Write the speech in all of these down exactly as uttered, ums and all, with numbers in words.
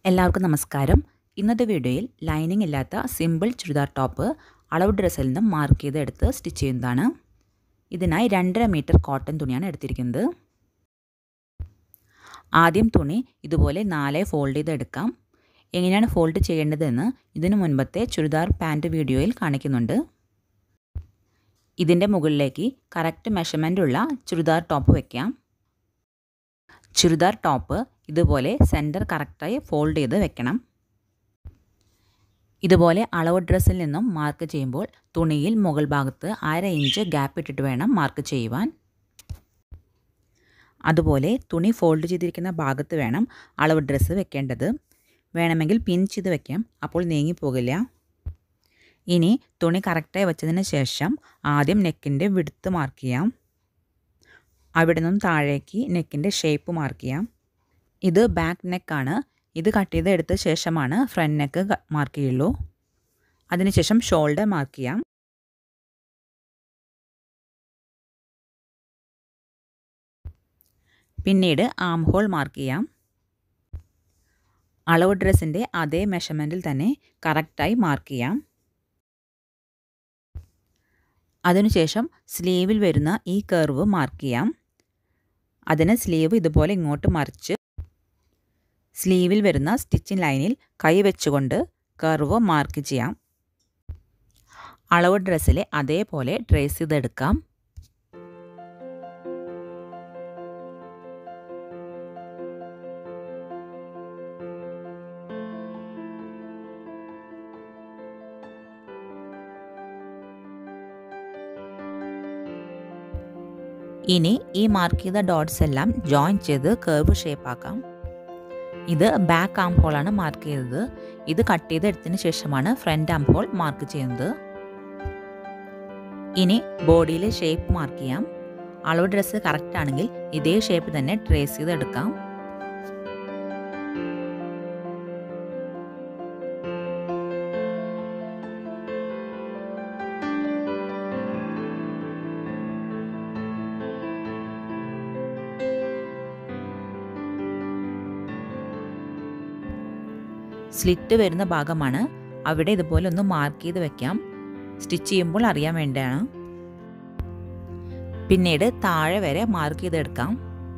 എല്ലാവർക്കും നമസ്കാരം. ഇന്നത്തെ വീഡിയോയിൽ ലൈനിങ് ഇല്ലാത്ത സിമ്പിൾ ചുരിദാർ ടോപ്പ് അളവ് ഡ്രസ്സിൽ നിന്നും മാർക്ക് ചെയ്തെടുത്ത് സ്റ്റിച്ച് ചെയ്യുന്നതാണ്. ഇതിനായി രണ്ടര മീറ്റർ കോട്ടൺ തുണിയാണ് എടുത്തിരിക്കുന്നത്. ആദ്യം തുണി ഇതുപോലെ നാല് ഫോൾഡ് ചെയ്തെടുക്കാം. എങ്ങനെയാണ് ഫോൾഡ് ചെയ്യേണ്ടതെന്ന് ഇതിനു മുൻപത്തെ ചുരിദാർ പാൻറ് വീഡിയോയിൽ കാണിക്കുന്നുണ്ട്. ഇതിൻ്റെ മുകളിലേക്ക് കറക്റ്റ് മെഷർമെൻ്റ് ഉള്ള ചുരിദാർ ടോപ്പ് വയ്ക്കാം. ചുരിദാർ ടോപ്പ് ഇതുപോലെ സെൻറ്റർ കറക്റ്റായി ഫോൾഡ് ചെയ്ത് വെക്കണം. ഇതുപോലെ അളവ് ഡ്രസ്സിൽ നിന്നും മാർക്ക് ചെയ്യുമ്പോൾ തുണിയിൽ മുകൾ ഭാഗത്ത് അര ഇഞ്ച് ഗ്യാപ്പ് ഇട്ടിട്ട് വേണം മാർക്ക് ചെയ്യുവാൻ. അതുപോലെ തുണി ഫോൾഡ് ചെയ്തിരിക്കുന്ന ഭാഗത്ത് വേണം അളവ് ഡ്രസ്സ് വെക്കേണ്ടത്. വേണമെങ്കിൽ പിൻ ചെയ്ത് വെക്കാം, അപ്പോൾ നീങ്ങിപ്പോകില്ല. ഇനി തുണി കറക്റ്റായി വെച്ചതിന് ശേഷം ആദ്യം നെക്കിൻ്റെ വിഡ്ത്ത് മാർക്ക് ചെയ്യാം. അവിടെ നിന്നും താഴേക്ക് നെക്കിൻ്റെ ഷേപ്പ് മാർക്ക് ചെയ്യാം. ഇത് ബാക്ക് നെക്കാണ്. ഇത് കട്ട് ചെയ്ത് എടുത്ത ശേഷമാണ് ഫ്രണ്ട് നെക്ക് മാർക്ക് ചെയ്യുള്ളൂ. അതിനുശേഷം ഷോൾഡർ മാർക്ക് ചെയ്യാം. പിന്നീട് ആം ഹോൾ മാർക്ക് ചെയ്യാം. അളവ് ഡ്രസ്സിൻ്റെ അതേ മെഷർമെൻറ്റിൽ തന്നെ കറക്റ്റായി മാർക്ക് ചെയ്യാം. അതിനുശേഷം സ്ലീവിൽ വരുന്ന ഈ കർവ് മാർക്ക് ചെയ്യാം. അതിന് സ്ലീവ് ഇതുപോലെ ഇങ്ങോട്ട് മറിച്ച് സ്ലീവിൽ വരുന്ന സ്റ്റിച്ചിങ് ലൈനിൽ കൈ വെച്ചുകൊണ്ട് കർവ് മാർക്ക് ചെയ്യാം. അളവ് ഡ്രസ്സിലെ അതേപോലെ ട്രേസ് ചെയ്തെടുക്കാം. ഇനി ഈ മാർക്ക് ചെയ്ത ഡോട്ട്സ് എല്ലാം ജോയിൻ ചെയ്ത് കർവ് ഷേപ്പ് ആക്കാം. ഇത് ബാക്ക് ആം ഹോളാണ് മാർക്ക് ചെയ്തത്. ഇത് കട്ട് ചെയ്ത് എടുത്തതിന് ശേഷമാണ് ഫ്രണ്ട് ആം ഹോൾ മാർക്ക് ചെയ്യുന്നത്. ഇനി ബോഡിയിലെ ഷേപ്പ് മാർക്ക് ചെയ്യാം. അളവ് ഡ്രസ്സ് കറക്റ്റ് ആണെങ്കിൽ ഇതേ ഷേപ്പ് തന്നെ ട്രേസ് ചെയ്തെടുക്കാം. സ്ലിറ്റ് വരുന്ന ഭാഗമാണ്. അവിടെ ഇതുപോലെ ഒന്ന് മാർക്ക് ചെയ്ത് വെക്കാം. സ്റ്റിച്ച് ചെയ്യുമ്പോൾ അറിയാൻ വേണ്ടിയാണ്. പിന്നീട് താഴെ വരെ മാർക്ക് ചെയ്തെടുക്കാം.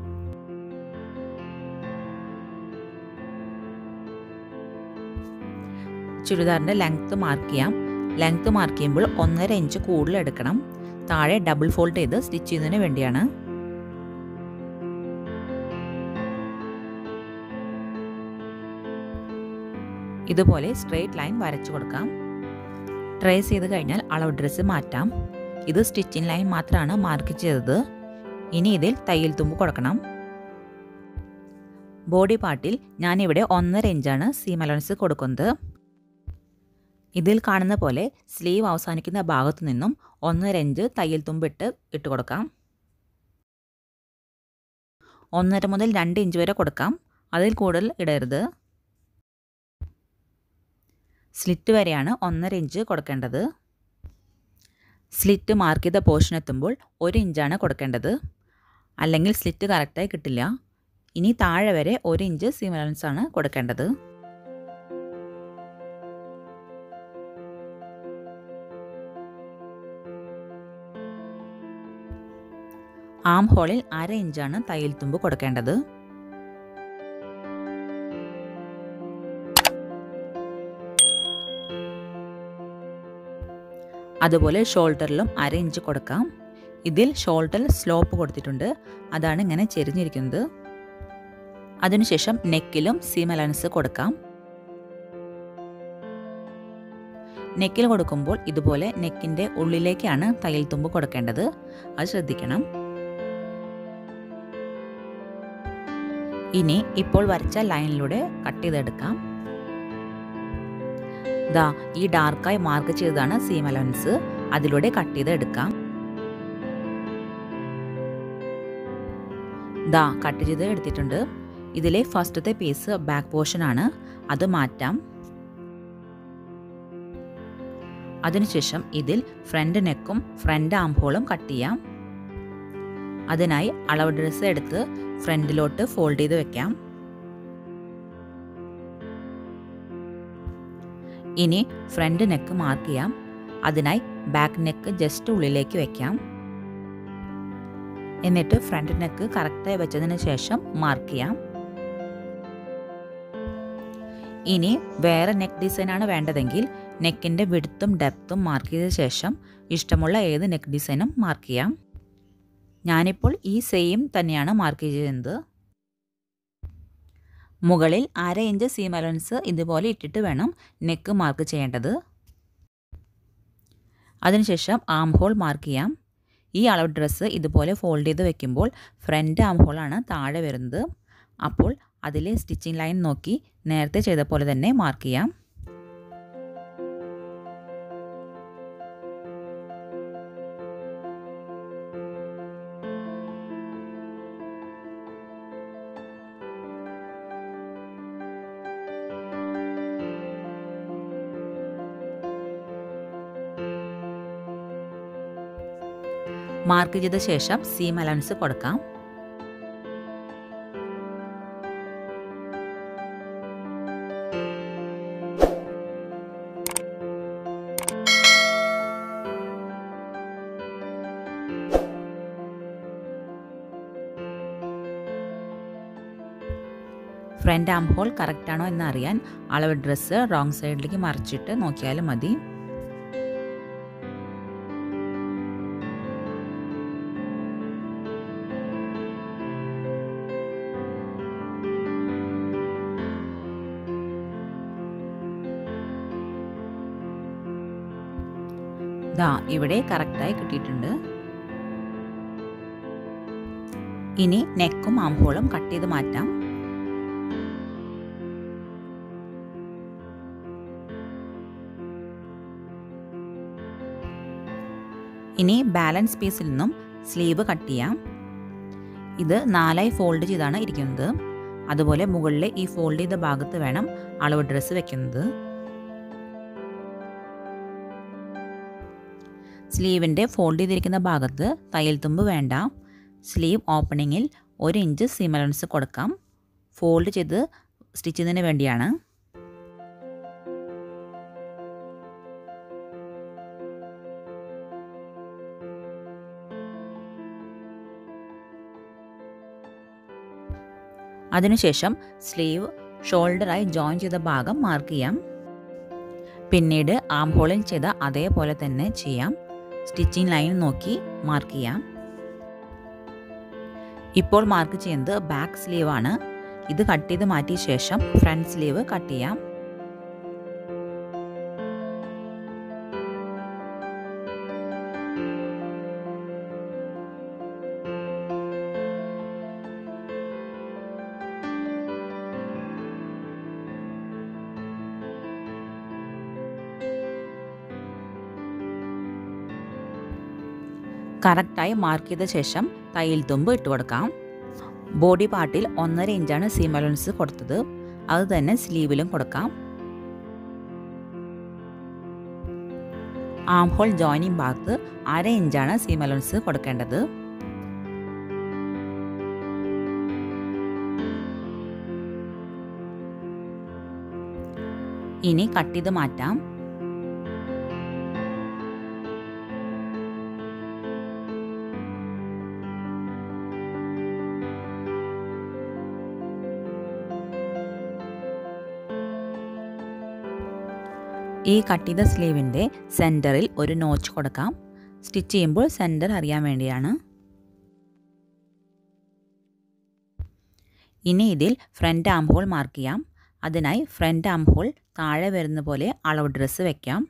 ചുരിദാറിൻ്റെ ലെങ്ത്ത് മാർക്ക് ചെയ്യാം. ലെങ്ത്ത് മാർക്ക് ചെയ്യുമ്പോൾ ഒന്നര ഇഞ്ച് കൂടുതൽ എടുക്കണം. താഴെ ഡബിൾ ഫോൾഡ് ചെയ്ത് സ്റ്റിച്ച് ചെയ്യുന്നതിന് വേണ്ടിയാണ്. ഇതുപോലെ സ്ട്രെയിറ്റ് ലൈൻ വരച്ചു കൊടുക്കാം. ട്രേസ് ചെയ്ത് കഴിഞ്ഞാൽ അളവ് ഡ്രസ്സ് മാറ്റാം. ഇത് സ്റ്റിച്ചിങ് ലൈൻ മാത്രമാണ് മാർക്ക് ചെയ്തത്. ഇനി ഇതിൽ തയ്യൽ തുമ്പ് കൊടുക്കണം. ബോഡി പാർട്ടിൽ ഞാനിവിടെ ഒന്നര ഇഞ്ചാണ് സീം അലവൻസ് കൊടുക്കുന്നത്. ഇതിൽ കാണുന്ന പോലെ സ്ലീവ് അവസാനിക്കുന്ന ഭാഗത്തു നിന്നും ഒന്നര ഇഞ്ച് തയ്യൽ തുമ്പിട്ട് ഇട്ട് കൊടുക്കാം. ഒന്നര മുതൽ രണ്ട് ഇഞ്ച് വരെ കൊടുക്കാം. അതിൽ കൂടുതൽ ഇടരുത്. സ്ലിറ്റ് വരെയാണ് ഒന്നര ഇഞ്ച് കൊടുക്കേണ്ടത്. സ്ലിറ്റ് മാർക്ക് ചെയ്ത പോർഷൻ എത്തുമ്പോൾ ഒരു ഇഞ്ചാണ് കൊടുക്കേണ്ടത്, അല്ലെങ്കിൽ സ്ലിറ്റ് കറക്റ്റായി കിട്ടില്ല. ഇനി താഴെ വരെ ഒരു ഇഞ്ച് സീം അലവൻസ് ആണ് കൊടുക്കേണ്ടത്. ആം ഹോളിൽ അര ഇഞ്ചാണ് തയ്യൽ തുമ്പ് കൊടുക്കേണ്ടത്. അതുപോലെ ഷോൾഡറിലും അര ഇഞ്ച് കൊടുക്കാം. ഇതിൽ ഷോൾഡർ സ്ലോപ്പ് കൊടുത്തിട്ടുണ്ട്. അതാണ് ഇങ്ങനെ ചെരിഞ്ഞിരിക്കുന്നത്. അതിനുശേഷം നെക്കിലും സീം അലവൻസ് കൊടുക്കാം. നെക്കിൽ കൊടുക്കുമ്പോൾ ഇതുപോലെ നെക്കിൻ്റെ ഉള്ളിലേക്കാണ് തയ്യൽ തുമ്പ് കൊടുക്കേണ്ടത്. അത് ശ്രദ്ധിക്കണം. ഇനി ഇപ്പോൾ വരച്ച ലൈനിലൂടെ കട്ട് ചെയ്തെടുക്കാം. ദാ ഈ ഡാർക്കായി മാർക്ക് ചെയ്തതാണ് സീം അലവൻസ്. അതിലൂടെ കട്ട് ചെയ്ത് എടുക്കാം. ദാ കട്ട് ചെയ്ത് എടുത്തിട്ടുണ്ട്. ഇതിലെ ഫസ്റ്റത്തെ പീസ് ബാക്ക് പോർഷൻ ആണ്. അത് മാറ്റാം. അതിനുശേഷം ഇതിൽ ഫ്രണ്ട് നെക്കും ഫ്രണ്ട് ആം ഹോളും കട്ട് ചെയ്യാം. അതിനായി അളവ് ഡ്രസ്സ് എടുത്ത് ഫ്രണ്ടിലോട്ട് ഫോൾഡ് ചെയ്ത് വെക്കാം. ഇനി ഫ്രണ്ട് നെക്ക് മാർക്ക് ചെയ്യാം. അതിനായി ബാക്ക് നെക്ക് ജസ്റ്റ് ഉള്ളിലേക്ക് വയ്ക്കാം. എന്നിട്ട് ഫ്രണ്ട് നെക്ക് കറക്റ്റായി വെച്ചതിന് ശേഷം മാർക്ക് ചെയ്യാം. ഇനി വേറെ നെക്ക് ഡിസൈനാണ് വേണ്ടതെങ്കിൽ നെക്കിൻ്റെ വിഡ്ത്തും ഡെപ്തും മാർക്ക് ചെയ്ത ശേഷം ഇഷ്ടമുള്ള ഏത് നെക്ക് ഡിസൈനും മാർക്ക് ചെയ്യാം. ഞാനിപ്പോൾ ഈ സെയിം തന്നെയാണ് മാർക്ക് ചെയ്യുന്നത്. മുകളിൽ അര ഇഞ്ച് സീം അലവൻസ് ഇതുപോലെ ഇട്ടിട്ട് വേണം നെക്ക് മാർക്ക് ചെയ്യേണ്ടത്. അതിനുശേഷം ആം ഹോൾ മാർക്ക് ചെയ്യാം. ഈ അളവ് ഡ്രസ്സ് ഇതുപോലെ ഫോൾഡ് ചെയ്ത് വെക്കുമ്പോൾ ഫ്രണ്ട് ആം ഹോളാണ് താഴെ വരുന്നത്. അപ്പോൾ അതിലെ സ്റ്റിച്ചിങ് ലൈൻ നോക്കി നേരത്തെ ചെയ്ത പോലെ തന്നെ മാർക്ക് ചെയ്യാം. മാർക്ക് ചെയ്ത ശേഷം സീം അലവൻസ് കൊടുക്കാം. ഫ്രണ്ട് ആം ഹോൾ കറക്റ്റ് ആണോ എന്ന് അറിയാൻ അളവ് ഡ്രസ്സ് റോങ് സൈഡിലേക്ക് മറിച്ചിട്ട് നോക്കിയാലും മതി. ദാ ഇവിടെ കറക്റ്റായി കിട്ടിയിട്ടുണ്ട്. ഇനി നെക്കും ആം ഹോളും കട്ട് ചെയ്ത് മാറ്റാം. ഇനി ബാലൻസ് പീസിൽ നിന്നും സ്ലീവ് കട്ട് ചെയ്യാം. ഇത് നാലായി ഫോൾഡ് ചെയ്താണ് ഇരിക്കുന്നത്. അതുപോലെ മുകളിലെ ഈ ഫോൾഡ് ചെയ്ത ഭാഗത്ത് വേണം അളവ് ഡ്രസ്സ് വെക്കുന്നത്. സ്ലീവിൻ്റെ ഫോൾഡ് ചെയ്തിരിക്കുന്ന ഭാഗത്ത് തയ്യൽ തുമ്പ് വേണ്ട. സ്ലീവ് ഓപ്പണിങ്ങിൽ ഒരു ഇഞ്ച് സീം അലവൻസ് കൊടുക്കാം. ഫോൾഡ് ചെയ്ത് സ്റ്റിച്ച് ചെയ്യുന്നതിന് വേണ്ടിയാണ്. അതിനുശേഷം സ്ലീവ് ഷോൾഡറായി ജോയിൻ ചെയ്ത ഭാഗം മാർക്ക് ചെയ്യാം. പിന്നീട് ആം ഹോളിൽ ചെയ്ത അതേപോലെ തന്നെ ചെയ്യാം. സ്റ്റിച്ചിങ് ലൈൻ നോക്കി മാർക്ക് ചെയ്യാം. ഇപ്പോൾ മാർക്ക് ചെയ്യുന്നത് ബാക്ക് സ്ലീവ് ആണ്. ഇത് കട്ട് ചെയ്ത് മാറ്റിയ ശേഷം ഫ്രണ്ട് സ്ലീവ് കട്ട് ചെയ്യാം. കറക്റ്റായി മാർക്ക് ചെയ്ത ശേഷം തയ്യൽ തുമ്പ് ഇട്ട് കൊടുക്കാം. ബോഡി പാർട്ടിൽ ഒന്നര ഇഞ്ചാണ് സീം അലവൻസ് കൊടുത്തത്. അത് തന്നെ സ്ലീവിലും കൊടുക്കാം. ആം ഹോൾ ജോയിനിങ് ഭാഗത്ത് അര ഇഞ്ചാണ് സീം അലവൻസ് കൊടുക്കേണ്ടത്. ഇനി കട്ട് ചെയ്ത് മാറ്റാം. ഈ കട്ട് ചെയ്ത സ്ലീവിൻ്റെ സെൻറ്ററിൽ ഒരു നോച്ച് കൊടുക്കാം. സ്റ്റിച്ച് ചെയ്യുമ്പോൾ സെൻറ്റർ അറിയാൻ വേണ്ടിയാണ്. ഇനി ഇതിൽ ഫ്രണ്ട് ആം ഹോൾ മാർക്ക് ചെയ്യാം. അതിനായി ഫ്രണ്ട് ആം ഹോൾ താഴെ വരുന്ന പോലെ അളവ് ഡ്രസ്സ് വയ്ക്കാം.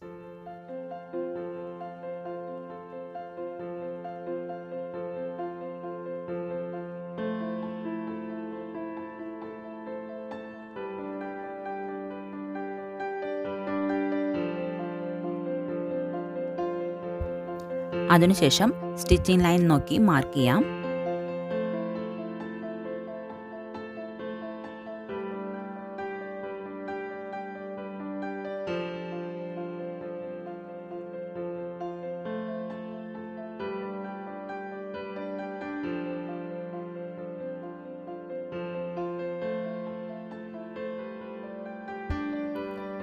അതിനുശേഷം സ്റ്റിച്ചിങ് ലൈൻ നോക്കി മാർക്ക് ചെയ്യാം.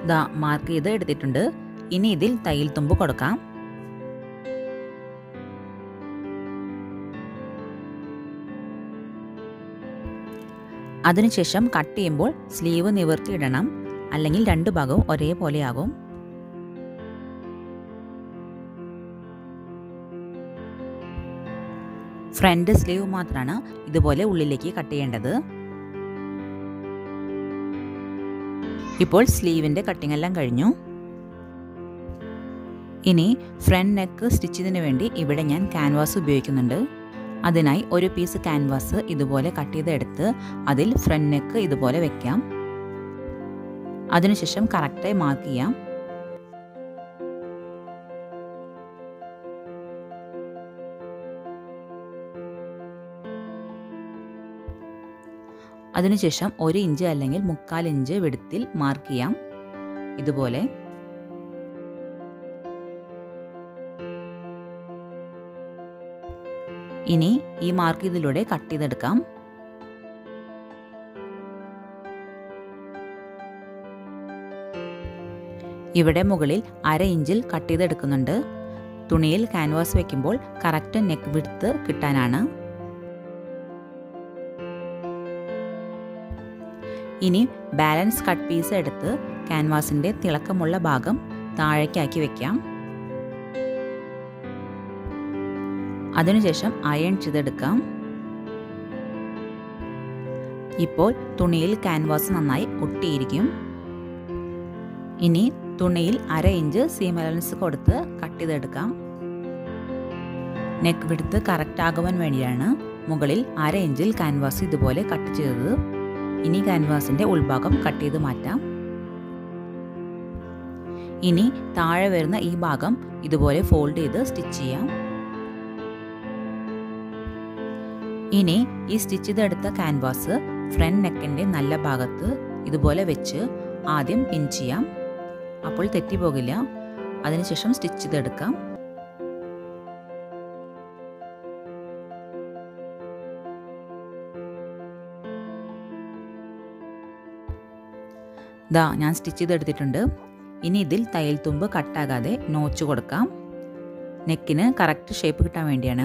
ദാ മാർക്ക് ചെയ്ത് എടുത്തിട്ടുണ്ട്. ഇനി ഇതിൽ തയ്യൽ തുമ്പ് കൊടുക്കാം. അതിനുശേഷം കട്ട് ചെയ്യുമ്പോൾ സ്ലീവ് നിവർത്തി ഇടണം, അല്ലെങ്കിൽ രണ്ട് ഭാഗവും ഒരേപോലെയാകും. ഫ്രണ്ട് സ്ലീവ് മാത്രമാണ് ഇതുപോലെ ഉള്ളിലേക്ക് കട്ട് ചെയ്യേണ്ടത്. ഇപ്പോൾ സ്ലീവിൻ്റെ കട്ടിംഗ് എല്ലാം കഴിഞ്ഞു. ഇനി ഫ്രണ്ട് നെക്ക് സ്റ്റിച്ചിന് വേണ്ടി ഇവിടെ ഞാൻ ക്യാൻവാസ് ഉപയോഗിക്കുന്നുണ്ട്. അതിനായി ഒരു പീസ് ക്യാൻവാസ് ഇതുപോലെ കട്ട് ചെയ്തെടുത്ത് അതിൽ ഫ്രണ്ട് നെക്ക് ഇതുപോലെ വെക്കാം. അതിനുശേഷം കറക്റ്റായി മാർക്ക് ചെയ്യാം. അതിനുശേഷം ഒരു ഇഞ്ച് അല്ലെങ്കിൽ മുക്കാൽ ഇഞ്ച് വെടുത്തിൽ മാർക്ക് ചെയ്യാം. ഇതുപോലെ ഇനി ഈ മാർക്ക് ഇതിലൂടെ കട്ട് ചെയ്തെടുക്കാം. ഇവിടെ മുകളിൽ അര ഇഞ്ചിൽ കട്ട് ചെയ്തെടുക്കുന്നുണ്ട്. തുണിയിൽ ക്യാൻവാസ് വയ്ക്കുമ്പോൾ കറക്റ്റ് നെക്ക് വിഡ്ത്ത് കിട്ടാനാണ്. ഇനി ബാലൻസ് കട്ട് പീസ് എടുത്ത് ക്യാൻവാസിൻ്റെ തിളക്കമുള്ള ഭാഗം താഴേക്കാക്കി വയ്ക്കാം. അതിനുശേഷം അയൺ ചെയ്തെടുക്കാം. ഇപ്പോൾ തുണിയിൽ ക്യാൻവാസ് നന്നായി ഒട്ടിയിരിക്കും. ഇനി തുണിയിൽ അര ഇഞ്ച് സീം അലവൻസ് കൊടുത്ത് കട്ട് ചെയ്തെടുക്കാം. നെക്ക് വിഡ്ത്ത് കറക്റ്റ് ആകുവാൻ വേണ്ടിയാണ് മുകളിൽ അര ഇഞ്ചിൽ ക്യാൻവാസ് ഇതുപോലെ കട്ട് ചെയ്തത്. ഇനി ക്യാൻവാസിൻ്റെ ഉൾഭാഗം കട്ട് ചെയ്ത് മാറ്റാം. ഇനി താഴെ വരുന്ന ഈ ഭാഗം ഇതുപോലെ ഫോൾഡ് ചെയ്ത് സ്റ്റിച്ച് ചെയ്യാം. ഇനി ഈ സ്റ്റിച്ച് ചെയ്തെടുത്ത ക്യാൻവാസ് ഫ്രണ്ട് നെക്കിൻ്റെ നല്ല ഭാഗത്ത് ഇതുപോലെ വെച്ച് ആദ്യം പിൻ ചെയ്യാം. അപ്പോൾ തെറ്റിപ്പോകില്ല. അതിനുശേഷം സ്റ്റിച്ച് ചെയ്തെടുക്കാം. ദാ ഞാൻ സ്റ്റിച്ച് ചെയ്തെടുത്തിട്ടുണ്ട്. ഇനി ഇതിൽ തയ്യൽ തുമ്പ് കട്ടാകാതെ നോച്ച് കൊടുക്കാം. നെക്കിന് കറക്റ്റ് ഷേപ്പ് കിട്ടാൻ വേണ്ടിയാണ്.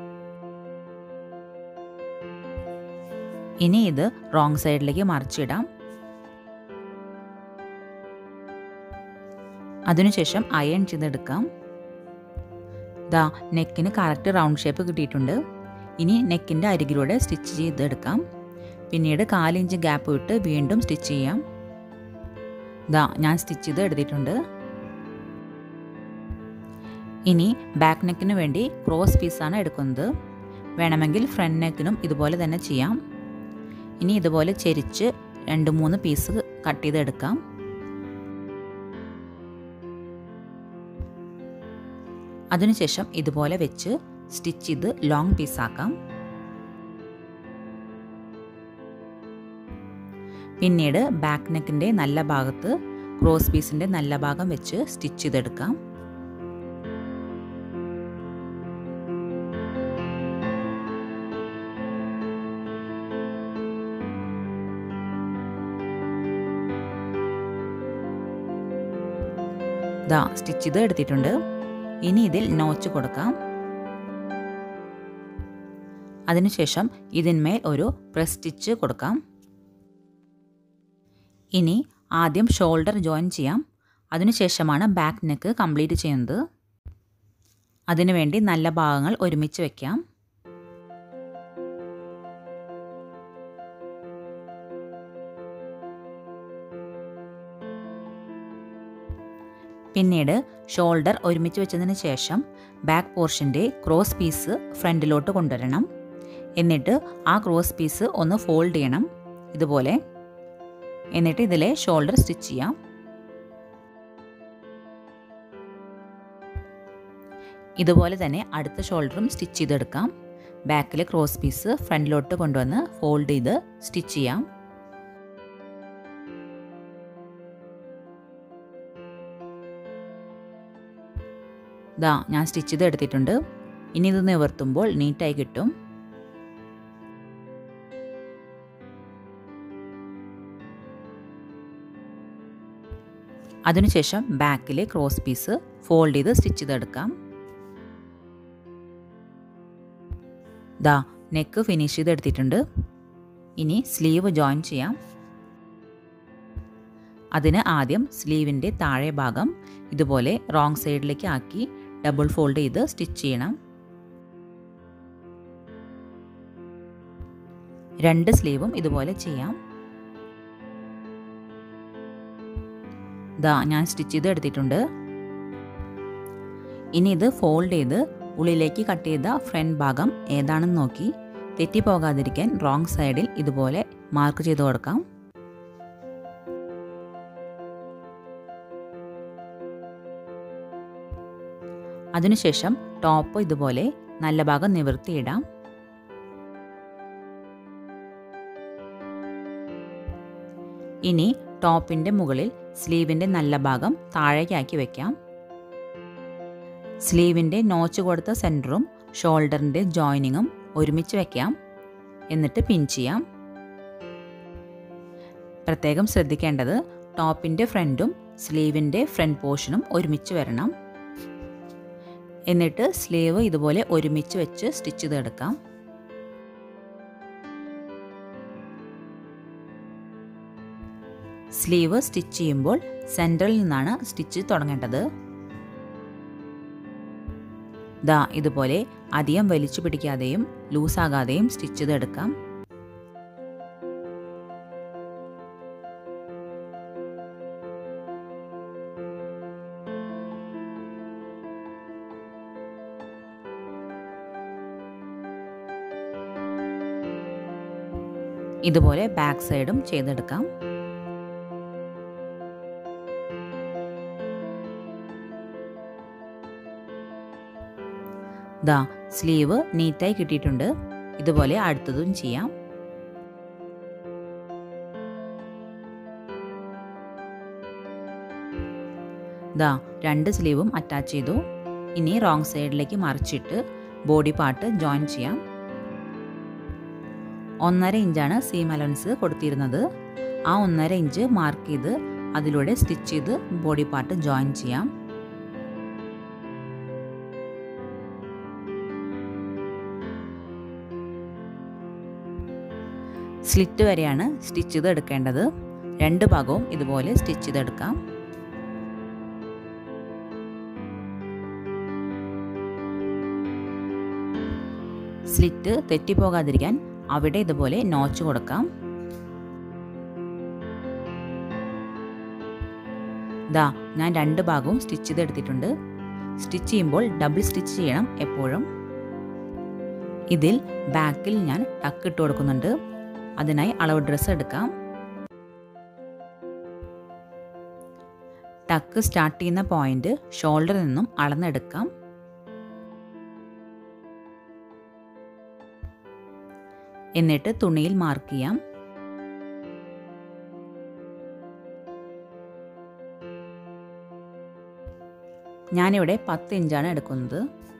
ഇനി ഇത് റോങ് സൈഡിലേക്ക് മറിച്ചിടാം. അതിനുശേഷം അയൺ ചെയ്തെടുക്കാം. ദാ നെക്കിന് കറക്റ്റ് റൗണ്ട് ഷേപ്പ് കിട്ടിയിട്ടുണ്ട്. ഇനി നെക്കിൻ്റെ അരികിലൂടെ സ്റ്റിച്ച് ചെയ്തെടുക്കാം. പിന്നീട് കാലിഞ്ച് ഗ്യാപ്പ് വിട്ട് വീണ്ടും സ്റ്റിച്ച് ചെയ്യാം. ദാ ഞാൻ സ്റ്റിച്ച് ചെയ്ത് എടുത്തിട്ടുണ്ട്. ഇനി ബാക്ക് നെക്കിന് വേണ്ടി ക്രോസ് പീസാണ് എടുക്കുന്നത്. വേണമെങ്കിൽ ഫ്രണ്ട് നെക്കിനും ഇതുപോലെ തന്നെ ചെയ്യാം. ഇനി ഇതുപോലെ ചെരിച്ച് രണ്ട് മൂന്ന് പീസ് കട്ട് ചെയ്തെടുക്കാം. അതിനുശേഷം ഇതുപോലെ വെച്ച് സ്റ്റിച്ച് ചെയ്ത് ലോങ് പീസാക്കാം. പിന്നീട് ബാക്ക് നെക്കിൻ്റെ നല്ല ഭാഗത്ത് ക്രോസ് പീസിൻ്റെ നല്ല ഭാഗം വെച്ച് സ്റ്റിച്ച് ചെയ്തെടുക്കാം. ദാ സ്റ്റിച്ച് ചെയ്ത് എടുത്തിട്ടുണ്ട്. ഇനി ഇതിൽ നോച്ച് കൊടുക്കാം. അതിനുശേഷം ഇതിന്മേൽ ഒരു പ്രസ് സ്റ്റിച്ച് കൊടുക്കാം. ഇനി ആദ്യം ഷോൾഡർ ജോയിൻ ചെയ്യാം. അതിനുശേഷമാണ് ബാക്ക് നെക്ക് കംപ്ലീറ്റ് ചെയ്യുന്നത്. അതിനുവേണ്ടി നല്ല ഭാഗങ്ങൾ ഒരുമിച്ച് വയ്ക്കാം. പിന്നീട് ഷോൾഡർ ഒരുമിച്ച് വെച്ചതിന് ശേഷം ബാക്ക് പോർഷൻ്റെ ക്രോസ് പീസ് ഫ്രണ്ടിലോട്ട് കൊണ്ടുവരണം. എന്നിട്ട് ആ ക്രോസ് പീസ് ഒന്ന് ഫോൾഡ് ചെയ്യണം ഇതുപോലെ. എന്നിട്ട് ഇതിലെ ഷോൾഡർ സ്റ്റിച്ച് ചെയ്യാം. ഇതുപോലെ തന്നെ അടുത്ത ഷോൾഡറും സ്റ്റിച്ച് ചെയ്തെടുക്കാം. ബാക്കിലെ ക്രോസ് പീസ് ഫ്രണ്ടിലോട്ട് കൊണ്ടുവന്ന് ഫോൾഡ് ചെയ്ത് സ്റ്റിച്ച് ചെയ്യാം. ദാ ഞാൻ സ്റ്റിച്ച് ചെയ്ത് എടുത്തിട്ടുണ്ട്. ഇനി ഇത് നിവർത്തുമ്പോൾ നീറ്റായി കിട്ടും. അതിനുശേഷം ബാക്കിലെ ക്രോസ് പീസ് ഫോൾഡ് ചെയ്ത് സ്റ്റിച്ച് ചെയ്തെടുക്കാം. ദാ നെക്ക് ഫിനിഷ് ചെയ്തെടുത്തിട്ടുണ്ട്. ഇനി സ്ലീവ് ജോയിൻ ചെയ്യാം. അതിന് ആദ്യം സ്ലീവിൻ്റെ താഴെ ഭാഗം ഇതുപോലെ റോങ് സൈഡിലേക്ക് ആക്കി ഡബിൾ ഫോൾഡ് ചെയ്ത് സ്റ്റിച്ച് ചെയ്യണം. രണ്ട് സ്ലീവും ഇതുപോലെ ചെയ്യാം. ദാ ഞാൻ സ്റ്റിച്ച് ചെയ്ത് എടുത്തിട്ടുണ്ട്. ഇനി ഇത് ഫോൾഡ് ചെയ്ത് ഉള്ളിലേക്ക് കട്ട് ചെയ്ത ഫ്രണ്ട് ഭാഗം ഏതാണെന്ന് നോക്കി തെറ്റിപ്പോകാതിരിക്കാൻ റോങ് സൈഡിൽ ഇതുപോലെ മാർക്ക് ചെയ്ത് കൊടുക്കാം. അതിനുശേഷം ടോപ്പ് ഇതുപോലെ നല്ല ഭാഗം നിവർത്തിയിടാം. ഇനി ടോപ്പിൻ്റെ മുകളിൽ സ്ലീവിൻ്റെ നല്ല ഭാഗം താഴേക്കാക്കി വയ്ക്കാം. സ്ലീവിൻ്റെ നോച്ച് കൊടുത്ത സെൻറ്ററും ഷോൾഡറിൻ്റെ ജോയിനിങ്ങും ഒരുമിച്ച് വയ്ക്കാം. എന്നിട്ട് പിൻ ചെയ്യാം. പ്രത്യേകം ശ്രദ്ധിക്കേണ്ടത് ടോപ്പിൻ്റെ ഫ്രണ്ടും സ്ലീവിൻ്റെ ഫ്രണ്ട് പോർഷനും ഒരുമിച്ച് വരണം. എന്നിട്ട് സ്ലീവ് ഇതുപോലെ ഒരുമിച്ച് വെച്ച് സ്റ്റിച്ച് ചെയ്തെടുക്കാം. സ്ലീവ് സ്റ്റിച്ച് ചെയ്യുമ്പോൾ സെൻറ്ററിൽ നിന്നാണ് സ്റ്റിച്ച് തുടങ്ങേണ്ടത്. ദാ ഇതുപോലെ അധികം വലിച്ചു പിടിക്കാതെയും ലൂസാകാതെയും സ്റ്റിച്ച് ചെയ്തെടുക്കാം. ഇതുപോലെ ബാക്ക് സൈഡും ചെയ്തെടുക്കാം. ദാ സ്ലീവ് നീറ്റായി കിട്ടിയിട്ടുണ്ട്. ഇതുപോലെ അടുത്തതും ചെയ്യാം. ദാ രണ്ട് സ്ലീവും അറ്റാച്ച് ചെയ്തു. ഇനി റോങ് സൈഡിലേക്ക് മറിച്ചിട്ട് ബോഡി പാർട്ട് ജോയിൻ ചെയ്യാം. ഒന്നര ഇഞ്ചാണ് സീം അലവൻസ് കൊടുത്തിരുന്നത്. ആ ഒന്നര ഇഞ്ച് മാർക്ക് ചെയ്ത് അതിലൂടെ സ്റ്റിച്ച് ചെയ്ത് ബോഡി പാർട്ട് ജോയിൻ ചെയ്യാം. സ്ലിറ്റ് വരെയാണ് സ്റ്റിച്ച് ചെയ്ത് എടുക്കേണ്ടത്. രണ്ട് ഭാഗവും ഇതുപോലെ സ്റ്റിച്ച് ചെയ്തെടുക്കാം. സ്ലിറ്റ് തെറ്റിപ്പോകാതിരിക്കാൻ അവിടെ ഇതുപോലെ നോച്ച് കൊടുക്കാം. ദാ ഞാൻ രണ്ട് ഭാഗവും സ്റ്റിച്ച് ചെയ്തെടുത്തിട്ടുണ്ട്. സ്റ്റിച്ച് ചെയ്യുമ്പോൾ ഡബിൾ സ്റ്റിച്ച് ചെയ്യണം എപ്പോഴും. ഇതിൽ ബാക്കിൽ ഞാൻ ടക്ക് ഇട്ട് കൊടുക്കുന്നുണ്ട്. അതിനായി അളവ് ഡ്രസ്സ് എടുക്കാം. ടക്ക് സ്റ്റാർട്ട് ചെയ്യുന്ന പോയിന്റ് ഷോൾഡറിൽ നിന്നും അളന്നെടുക്കാം. എന്നിട്ട് തുണിയിൽ മാർക്ക് ചെയ്യാം. ഞാനിവിടെ പത്ത് ഇഞ്ചാണ് എടുക്കുന്നത്.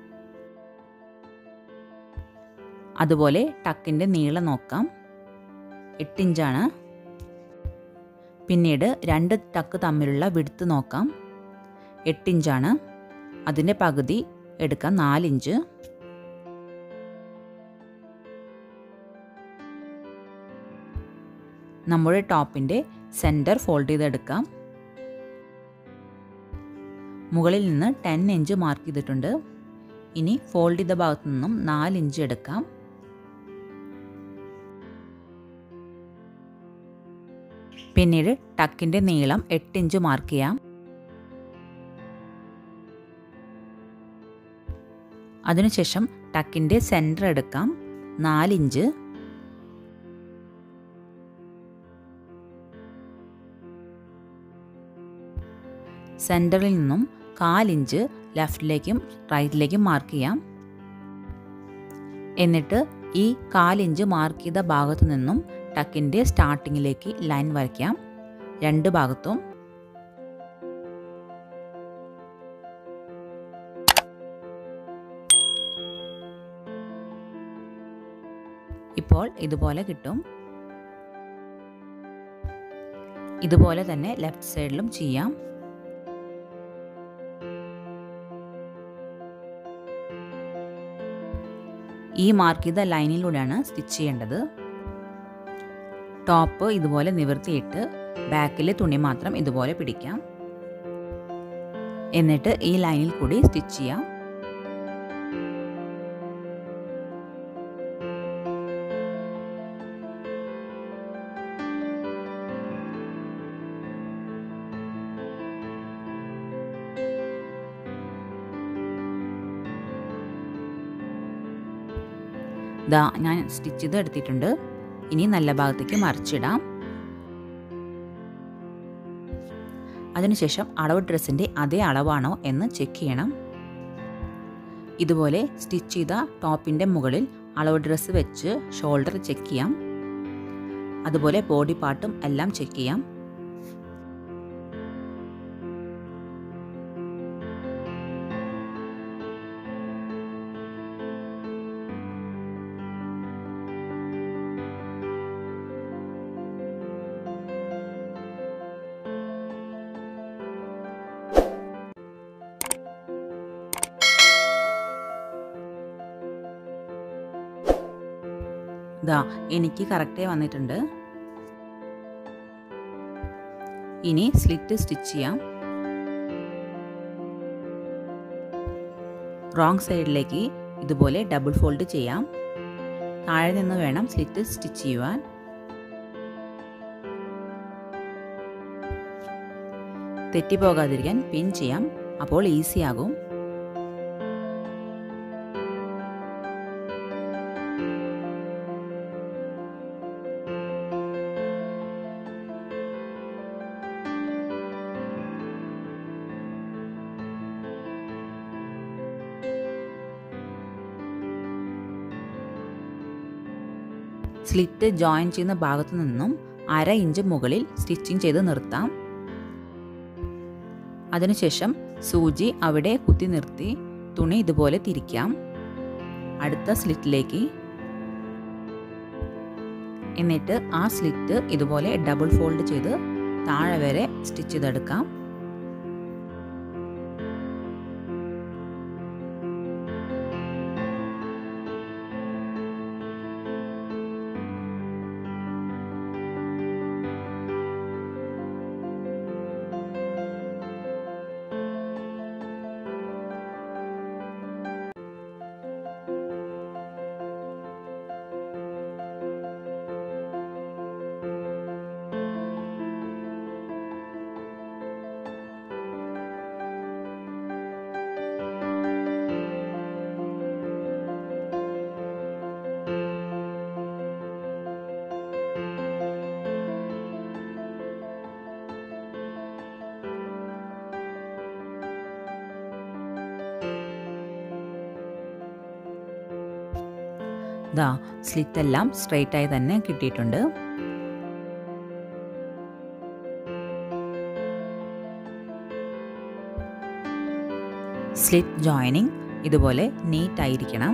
അതുപോലെ ടക്കിൻ്റെ നീളം നോക്കാം. എട്ട് ഇഞ്ചാണ്. പിന്നീട് രണ്ട് ടക്ക് തമ്മിലുള്ള വിഡ്ത്ത് നോക്കാം. എട്ട് ഇഞ്ചാണ്. അതിൻ്റെ പകുതി എടുക്കാം, നാലിഞ്ച്. നമ്മുടെ ടോപ്പിൻ്റെ സെൻറ്റർ ഫോൾഡ് ചെയ്തെടുക്കാം. മുകളിൽ നിന്ന് ടെൻ ഇഞ്ച് മാർക്ക് ചെയ്തിട്ടുണ്ട്. ഇനി ഫോൾഡ് ചെയ്ത ഭാഗത്തു നിന്നും നാല് ഇഞ്ച് എടുക്കാം. പിന്നീട് ടക്കിൻ്റെ നീളം എട്ട് ഇഞ്ച് മാർക്ക് ചെയ്യാം. അതിനുശേഷം ടക്കിൻ്റെ സെൻറ്റർ എടുക്കാം, നാലിഞ്ച്. സെൻറ്ററിൽ നിന്നും കാലിഞ്ച് ലെഫ്റ്റിലേക്കും റൈറ്റിലേക്കും മാർക്ക് ചെയ്യാം. എന്നിട്ട് ഈ കാലിഞ്ച് മാർക്ക് ചെയ്ത ഭാഗത്തു നിന്നും ടക്കിൻ്റെ സ്റ്റാർട്ടിങ്ങിലേക്ക് ലൈൻ വരയ്ക്കാം, രണ്ട് ഭാഗത്തും. ഇപ്പോൾ ഇതുപോലെ കിട്ടും. ഇതുപോലെ തന്നെ ലെഫ്റ്റ് സൈഡിലും ചെയ്യാം. ഈ മാർക്ക് ചെയ്ത ലൈനിലൂടെയാണ് സ്റ്റിച്ച് ചെയ്യേണ്ടത്. ടോപ്പ് ഇതുപോലെ നിവർത്തിയിട്ട് ബാക്കിലെ തുണി മാത്രം ഇതുപോലെ പിടിക്കാം. എന്നിട്ട് ഈ ലൈനിൽ കൂടി സ്റ്റിച്ച് ചെയ്യാം. ദാ ഞാൻ സ്റ്റിച്ച് ചെയ്ത് എടുത്തിട്ടുണ്ട്. ഇനി നല്ല ഭാഗത്തേക്ക് മറിച്ചിടാം. അതിനുശേഷം അളവ് ഡ്രസ്സിൻ്റെ അതേ അളവാണോ എന്ന് ചെക്ക് ചെയ്യണം. ഇതുപോലെ സ്റ്റിച്ച് ചെയ്ത ടോപ്പിൻ്റെ മുകളിൽ അളവ് ഡ്രസ്സ് വെച്ച് ഷോൾഡർ ചെക്ക് ചെയ്യാം. അതുപോലെ ബോഡി പാർട്ടും എല്ലാം ചെക്ക് ചെയ്യാം. ദാ എനിക്ക് കറക്റ്റായി വന്നിട്ടുണ്ട്. ഇനി സ്ലിറ്റ് സ്റ്റിച്ച് ചെയ്യാം. റോങ് സൈഡിലേക്ക് ഇതുപോലെ ഡബിൾ ഫോൾഡ് ചെയ്യാം. താഴെ നിന്ന് വേണം സ്ലിറ്റ് സ്റ്റിച്ച് ചെയ്യുവാൻ. തെറ്റിപ്പോകാതിരിക്കാൻ പിൻ ചെയ്യാം. അപ്പോൾ ഈസി ആകും. സ്ലിറ്റ് ജോയിൻ ചെയ്യുന്ന ഭാഗത്തു നിന്നും അര ഇഞ്ച് മുകളിൽ സ്റ്റിച്ചിങ് ചെയ്ത് നിർത്താം. അതിനുശേഷം സൂചി അവിടെ കുത്തി നിർത്തി തുണി ഇതുപോലെ തിരിക്കാം അടുത്ത സ്ലിറ്റിലേക്ക്. എന്നിട്ട് ആ സ്ലിറ്റ് ഇതുപോലെ ഡബിൾ ഫോൾഡ് ചെയ്ത് താഴെ വരെ സ്റ്റിച്ച് ചെയ്തെടുക്കാം. ദാ സ്ലിറ്റ് എല്ലാം സ്ട്രെയിറ്റ് ആയി തന്നെ കിട്ടിയിട്ടുണ്ട്. സ്ലിറ്റ് ജോയിനിങ് ഇതുപോലെ നീറ്റ് ആയിരിക്കണം.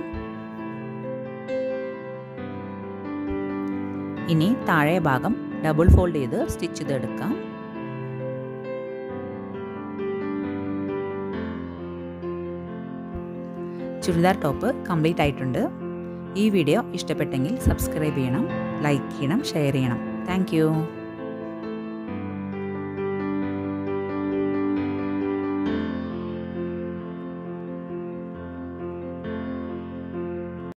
ഇനി താഴെ ഭാഗം ഡബിൾ ഫോൾഡ് ചെയ്ത് സ്റ്റിച്ച് ചെയ്തെടുക്കാം. ചുരിദാർ ടോപ്പ് കംപ്ലീറ്റ് ആയിട്ടുണ്ട്. ഈ വീഡിയോ ഇഷ്ടപ്പെട്ടെങ്കിൽ സബ്സ്ക്രൈബ് ചെയ്യണം, ലൈക്ക് ചെയ്യണം, ഷെയർ ചെയ്യണം. Thank U.